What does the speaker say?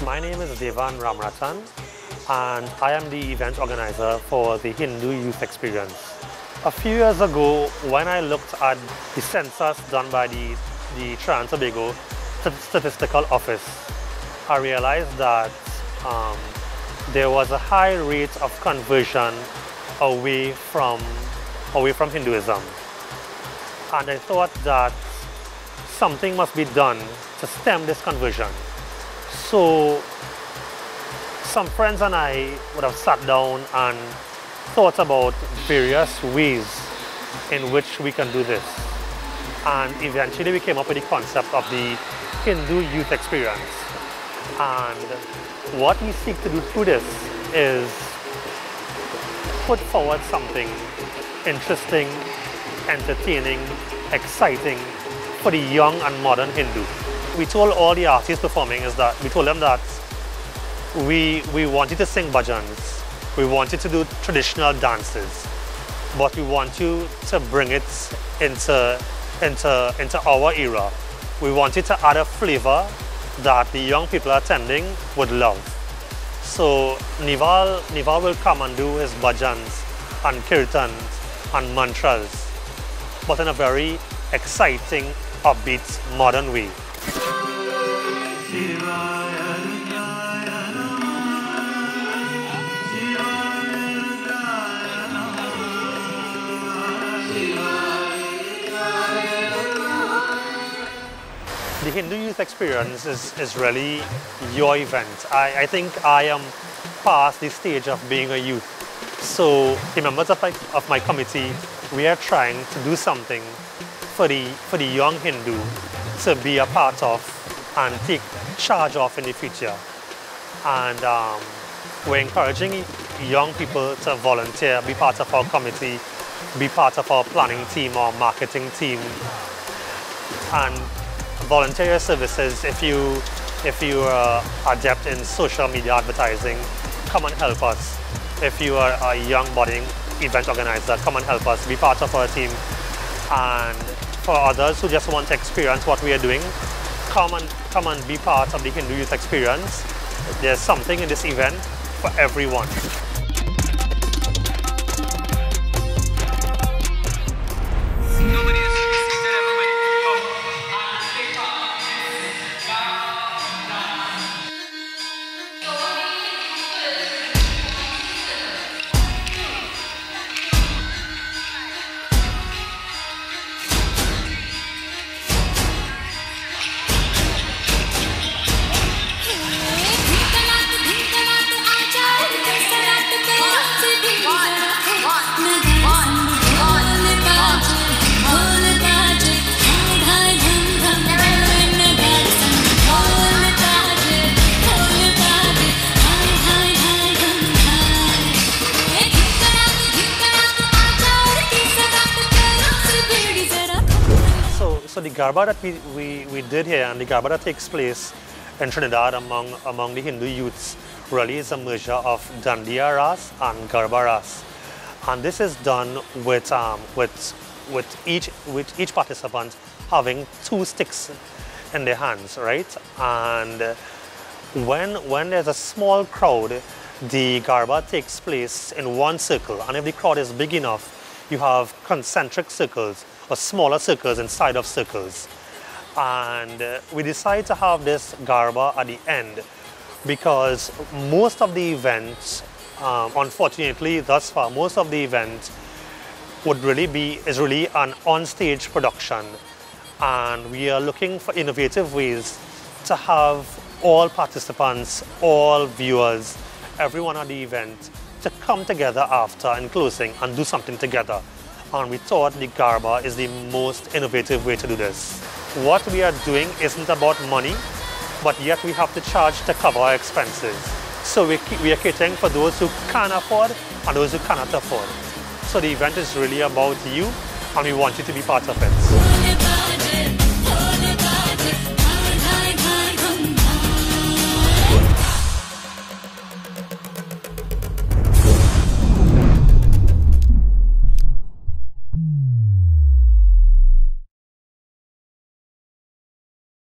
My name is Devan Ramratan, and I am the event organizer for the Hindu Youth Experience. A few years ago, when I looked at the census done by the Trinidad and Tobago Statistical Office, I realized that there was a high rate of conversion away from Hinduism. And I thought that something must be done to stem this conversion. So some friends and I would have sat down and thought about various ways in which we can do this. And eventually we came up with the concept of the Hindu Youth Experience. And what we seek to do through this is put forward something interesting, entertaining, exciting for the young and modern Hindu. We told all the artists performing we told them that we want you to sing bhajans, we want you to do traditional dances, but we want you to bring it into our era. We want you to add a flavor that the young people attending would love. So Nival will come and do his bhajans and kirtans and mantras, but in a very exciting, upbeat, modern way. The Hindu Youth Experience is really your event. I think I am past the stage of being a youth. So the members of my committee, we are trying to do something for the young Hindu to be a part of and take charge of in the future. And we're encouraging young people to volunteer, be part of our committee, be part of our planning team or marketing team, and volunteer your services. If you are adept in social media advertising, come and help us. If you are a young budding event organizer, come and help us, be part of our team. And for others who just want to experience what we are doing, come and be part of the Hindu Youth Experience. There's something in this event for everyone. So the Garba that we did here, and the Garba that takes place in Trinidad among the Hindu youths, really is a merger of Dandiya Ras and Garba Ras. And this is done with each participant having 2 sticks in their hands, right? And when there's a small crowd, the Garba takes place in one circle, and if the crowd is big enough, you have concentric circles or smaller circles inside of circles. And we decided to have this Garba at the end because most of the events, unfortunately thus far, most of the event is really an on-stage production, and we are looking for innovative ways to have all participants, all viewers, everyone at the event to come together after in closing and do something together. And we thought the Garba is the most innovative way to do this. What we are doing isn't about money, but yet we have to charge to cover our expenses. So we are catering for those who can afford and those who cannot afford. So the event is really about you, and we want you to be part of it.